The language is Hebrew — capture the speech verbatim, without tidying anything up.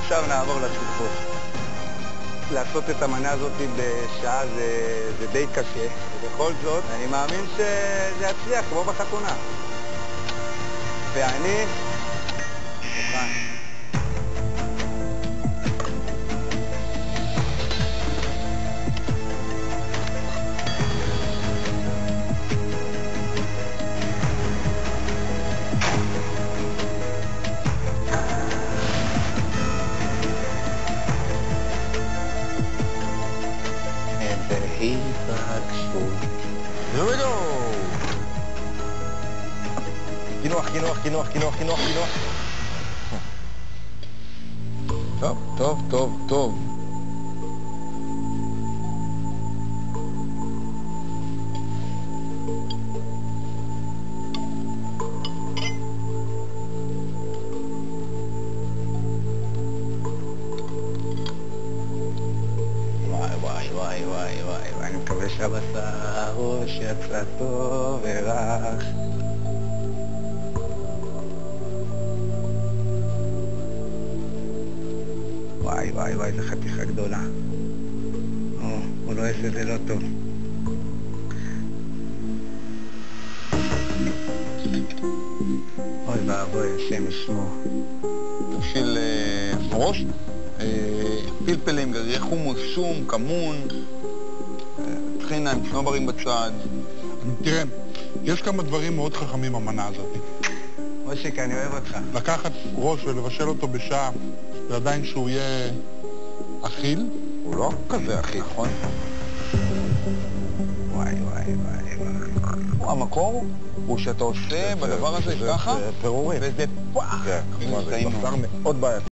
עכשיו נעבור לשותפות. לעשות את המנה הזאת בשעה זה, זה די קשה, ובכל זאת אני מאמין שזה יצליח כמו בחתונה. ואני מוכן. Here we go! קינוח, קינוח, קינוח, קינוח, קינוח, קינוח. טוב, טוב, טוב, טוב. וואי, וואי, וואי, וואי, וואי, אני מקווה שהבשר הוא שיצא טוב ורך. וואי, וואי, וואי, זו חתיכה גדולה. או, הוא לא עושה, זה לא טוב. אוי ואבוי, השם ישמור. תבשיל פרוש, פלפלים, גרעי חומוס, שום, כמון, טחינה עם צנוברים בצד. תראה, יש כמה דברים מאוד חכמים במנה הזאת. מושיק, אני אוהב אותך. לקחת ראש ולבשל אותו בשעה, ועדיין שהוא יהיה אכיל. הוא לא כזה הכי, נכון? וואי, וואי, וואי, וואי. המקור הוא שאתה עושה בדבר הזה ככה, זה פירורים. וזה פח. זה בשר מאוד בעייתי.